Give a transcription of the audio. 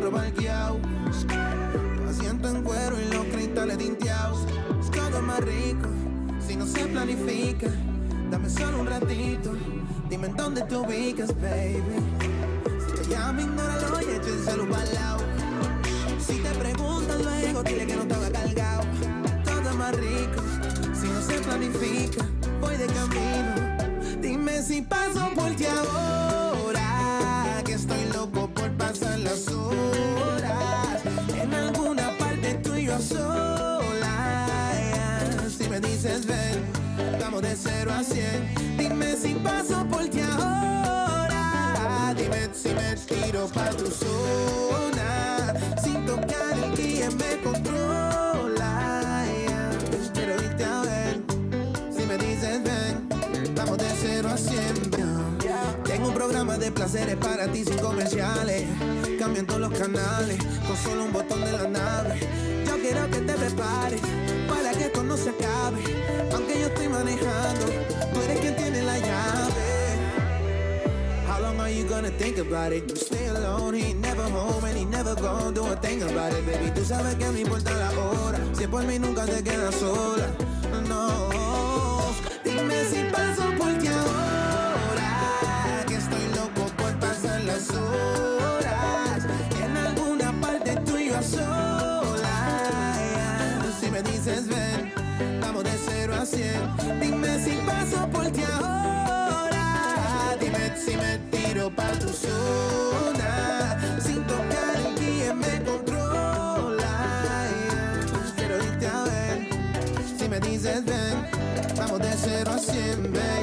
carro parqueado, tu asiento en cuero y los cristales tinteados. Todo más rico si no se planifica. Dame solo un ratito, dime en dónde te ubicas, baby. Si te llamo, ignóralo y echa el celu pa'l lado. Si te preguntan luego, dile que no estaba cargado. Todo más rico si no se planifica. Voy de camino, dime si paso por ti ahora, que estoy loco por pasar las horas en alguna parte tú y yo a solas. Si me dices ven, vamos de 0 a 100. Dime si paso por ti ahora, dime si me tiro pa' tu zona sin tocar el que me controla. Quiero irte a ver, si me dices ven, vamos de 0 a 100. Tengo un programa de placeres para ti sin comerciales. Cambian todos los canales con solo un botón de la nave. Yo quiero que te prepares para que esto no se acabe. Aunque yo estoy manejando, tú eres quien tiene la llave. How long are you gonna think about it? You stay alone, he ain't never home and he never gonna do a thing about it. Baby, tú sabes que no importa la hora, si es por mí nunca te quedas sola. No, dime si paso por ti ahora, que estoy loco por pasar las horas en alguna parte tú y yo a solas. Si me dices ven, vamos de 0 a 100. Dime si paso por ti ahora, dime si me tiro pa' tu zona sin tocar el que me controla. Quiero irte a ver, si me dices ven, vamos de 0 a 100, ven.